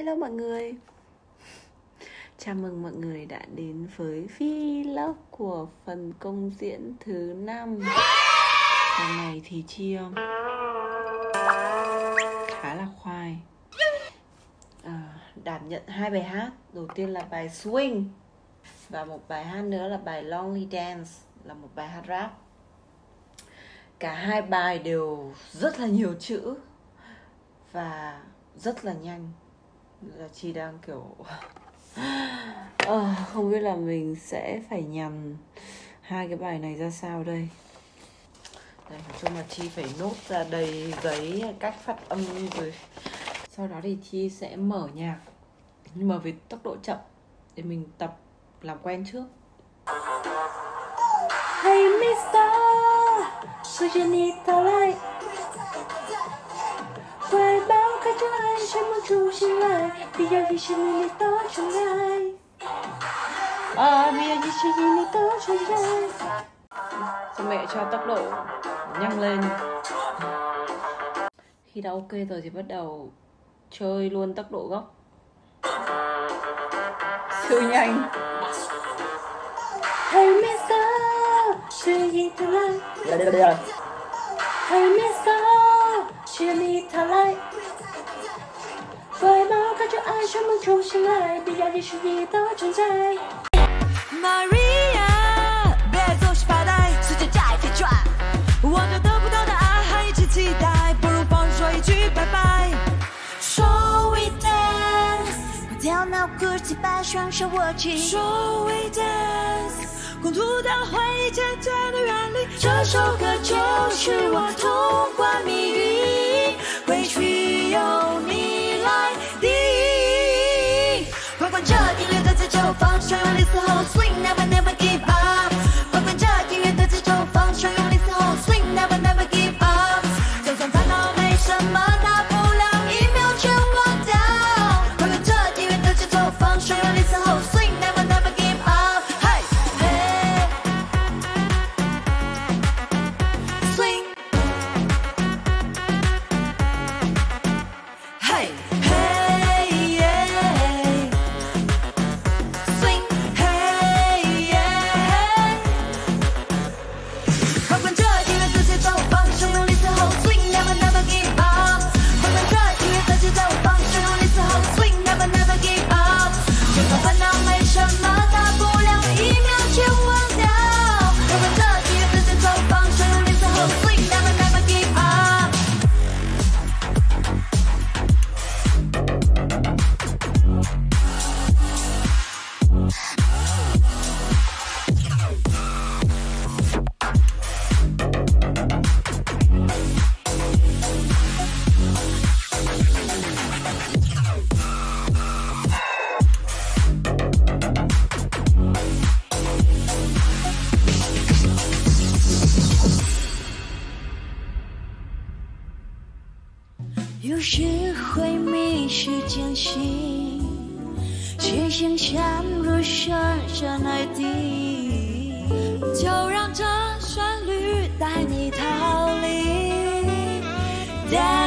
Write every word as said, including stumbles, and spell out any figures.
Hello mọi người. Chào mừng mọi người đã đến với vlog của phần công diễn thứ năm. Phần này thì Chi khá là khoai. à, Đảm nhận hai bài hát. Đầu tiên là bài Swing và một bài hát nữa là bài Lonely Dance, là một bài hát rap. Cả hai bài đều rất là nhiều chữ và rất là nhanh. Là Chi đang kiểu à, không biết là mình sẽ phải nhằm hai cái bài này ra sao đây. Đây, nói chung là Chi phải nốt ra đầy giấy cách phát âm rồi. Sau đó thì Chi sẽ mở nhạc, nhưng mà với tốc độ chậm để mình tập làm quen trước. Hey mister, sao you need to like? Quay báo cái cho anh sẽ muốn trụ xin lại. Bây giờ thì xin mình đi tốt trong gai. À, bây giờ thì xin mình đi tốt trong gai. Sao mẹ cho tốc độ nhanh lên. Khi đã ok rồi thì bắt đầu chơi luôn tốc độ gốc. Siêu nhanh. Hey mister, so you need to like? Hey mister, so you need to like? Quay báo cái cho ai sẽ muốn trụ xin lại. Bây giờ thì xin đi tốt trong gai. Maria， 别总是发呆，世界在飞转，我对得不到的爱还一直期待，不如放说一句拜拜。So we dance， 快跳闹鼓起，把双手握紧。So we dance， 共度的回忆渐渐的远离。这首歌就是我通关密语，回去有你来定义。快关这音乐的节奏，放手用力嘶吼 ，swing never never give up。快关这音乐的节奏，放手用力嘶吼 ，swing never never give up。就算烦恼没什么大不了，一秒全忘掉。快关这音乐的节奏，放手用力嘶吼 ，swing never never give up。嘿，嘿 ，swing， 嘿，嘿耶。Swing， 嘿耶。快关这音乐的节奏，放手用力嘶吼 ，swing never never give up。快关这音乐的节奏，放手用力嘶吼 ，swing never never give up。就算烦恼没什么大不了，一秒全忘掉。快关这音乐的节奏，放手用力嘶吼 ，swing never never give up。有时会迷失间隙，却想象入深深海底，就让这旋律带你逃离。